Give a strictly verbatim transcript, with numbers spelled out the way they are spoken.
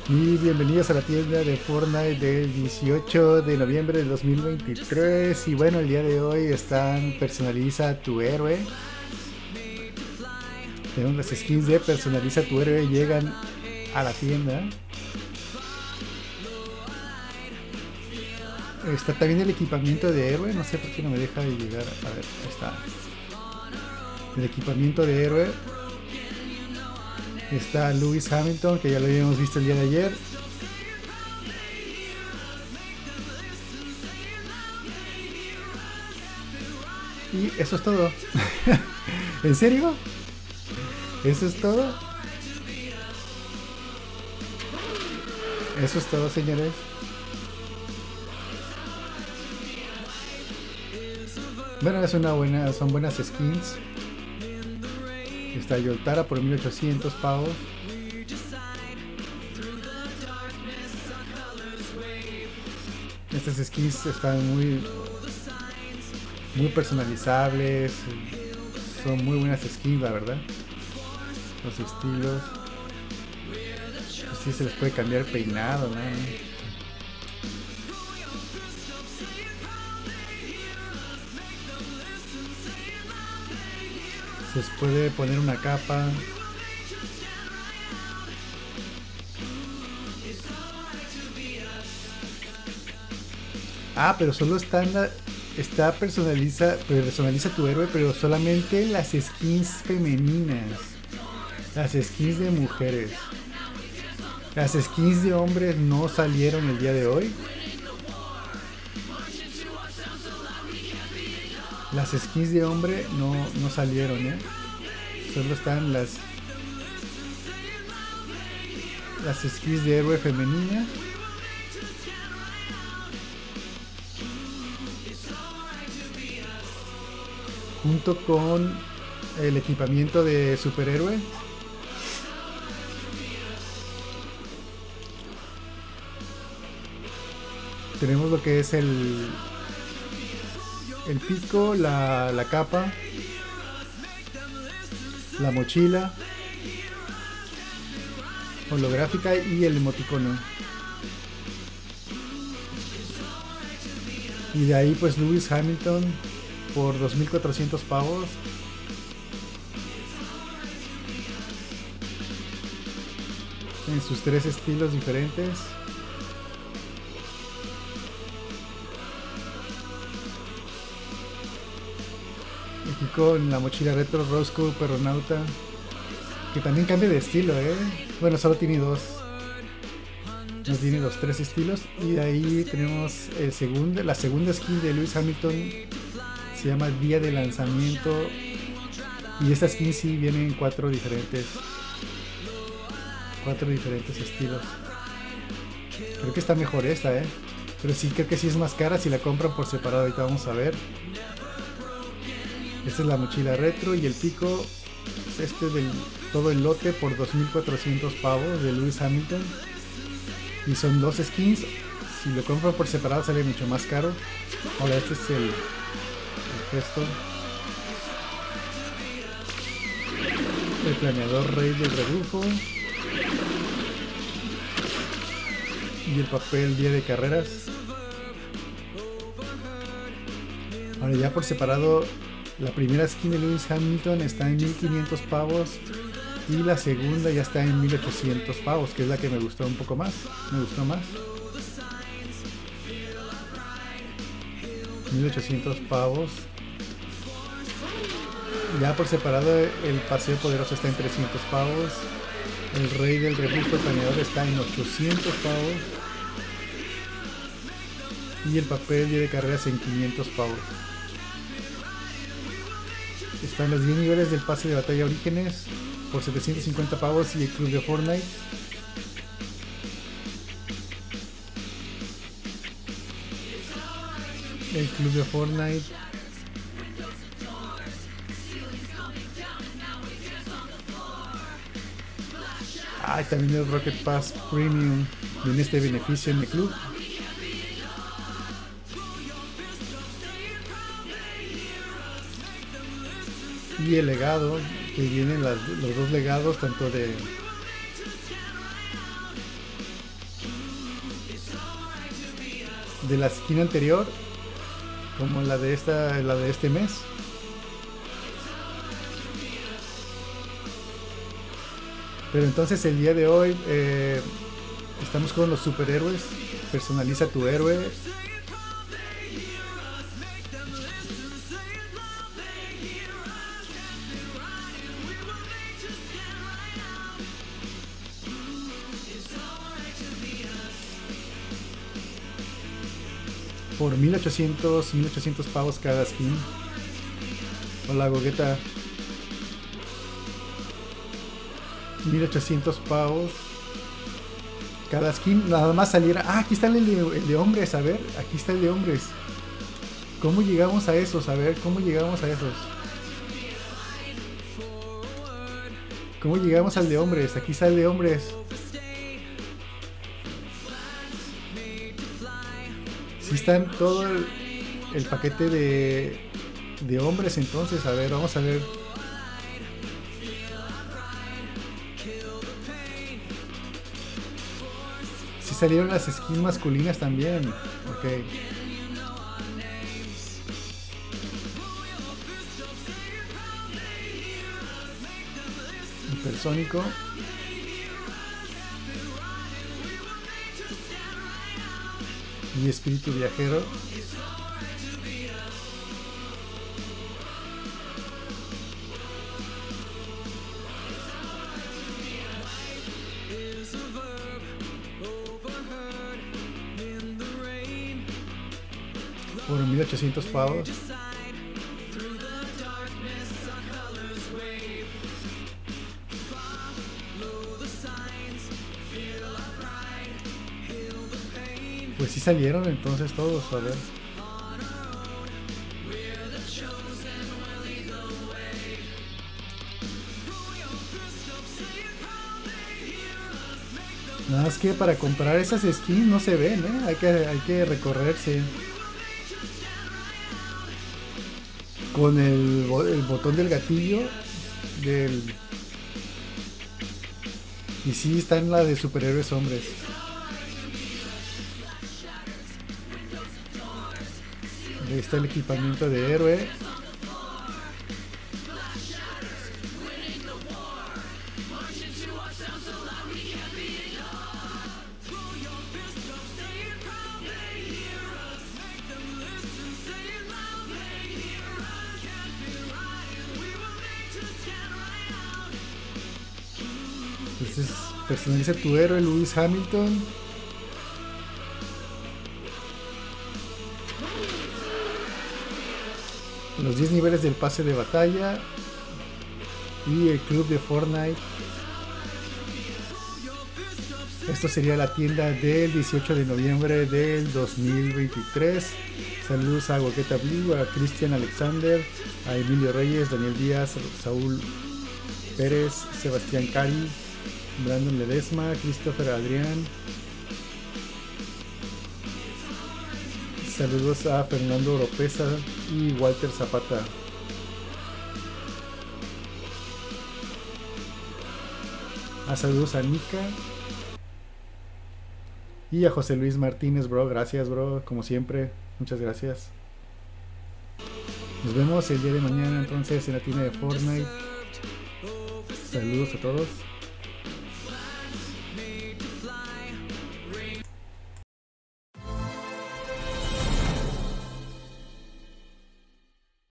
Y bienvenidos a la tienda de Fortnite del dieciocho de noviembre del dos mil veintitrés. Y bueno, el día de hoy están Personaliza tu héroe. Tenemos las skins de Personaliza tu héroe, llegan a la tienda. Está también el equipamiento de héroe, no sé por qué no me deja de llegar. A ver, ahí está. El equipamiento de héroe. Está Lewis Hamilton, que ya lo habíamos visto el día de ayer. Y eso es todo. ¿En serio? ¿Eso es todo? Eso es todo, señores. Bueno, es una buena, son buenas skins. Está Yoltara por mil ochocientos pavos. Estas skins están muy muy personalizables. Son muy buenas skins, la verdad. Los estilos. Así se les puede cambiar peinado, ¿no? Se les puede poner una capa. Ah, pero solo están la, está personaliza, personaliza tu héroe, pero solamente las skins femeninas. Las skins de mujeres. Las skins de hombres no salieron el día de hoy. Las skins de hombre no, no salieron, ¿eh? Solo están las las skins de héroe femenina. Junto con el equipamiento de superhéroe. Tenemos lo que es el el pico, la, la capa, la mochila holográfica y el emoticono. Y de ahí pues Lewis Hamilton por dos mil cuatrocientos pavos. En sus tres estilos diferentes. Aquí con la mochila retro Roscoe Perronauta, que también cambia de estilo, ¿eh? Bueno, solo tiene dos. No tiene los tres estilos. Y de ahí tenemos el segundo, la segunda skin de Lewis Hamilton. Se llama Día de Lanzamiento. Y esta skin sí viene en cuatro diferentes. Cuatro diferentes estilos. Creo que está mejor esta, ¿eh? Pero sí, creo que sí es más cara si la compran por separado. Ahorita vamos a ver. Esta es la mochila retro y el pico. Este del todo el lote por dos mil cuatrocientos pavos de Lewis Hamilton. Y son dos skins. Si lo compran por separado sale mucho más caro. Ahora este es el, el gesto. El planeador rey del rebufo. Y el papel día de carreras. Ahora ya por separado, la primera skin de Lewis Hamilton está en mil quinientos pavos y la segunda ya está en mil ochocientos pavos, que es la que me gustó un poco más. Me gustó más. mil ochocientos pavos. Ya por separado el paseo poderoso está en trescientos pavos. El rey del rebufo planeador está en ochocientos pavos. Y el papel día de carreras en quinientos pavos. Están los diez niveles del pase de batalla Orígenes por setecientos cincuenta pavos y el club de Fortnite. El club de Fortnite. Ah, también el Rocket Pass Premium. Viene este beneficio en el club. Y el legado, que vienen las, los dos legados, tanto de de la skin anterior como la de esta, la de este mes. Pero entonces el día de hoy eh, estamos con los superhéroes. Personaliza tu héroe. Por mil ochocientos pavos cada skin. Hola, Gogueta. mil ochocientos pavos cada skin. Nada más saliera. Ah, aquí está el de, el de hombres. A ver, aquí está el de hombres. ¿Cómo llegamos a esos? A ver, ¿cómo llegamos a esos? ¿Cómo llegamos al de hombres? Aquí está el de hombres. Sí están todo el, el paquete de, de hombres entonces. A ver, vamos a ver. Sí salieron las skins masculinas también. Ok. Hipersónico. Y espíritu viajero. Por mil ochocientos pavos. Pues sí salieron entonces todos, a ver. Nada más que para comprar esas skins no se ven, ¿eh? Hay que, hay que recorrerse. Con el, el botón del gatillo del... Y sí, está en la de superhéroes hombres. Ahí está el equipamiento de héroe. Entonces personaliza tu héroe, Lewis Hamilton. Los diez niveles del pase de batalla y el club de Fortnite. Esto sería la tienda del dieciocho de noviembre del dos mil veintitrés. Saludos a Gogueta Blue, a Cristian Alexander, a Emilio Reyes, Daniel Díaz, Saúl Pérez, Sebastián Cari, Brandon Ledesma, Christopher Adrián. Saludos a Fernando Oropesa y Walter Zapata. A saludos a Nika. Y a José Luis Martínez, bro. Gracias, bro. Como siempre. Muchas gracias. Nos vemos el día de mañana entonces en la tienda de Fortnite. Saludos a todos.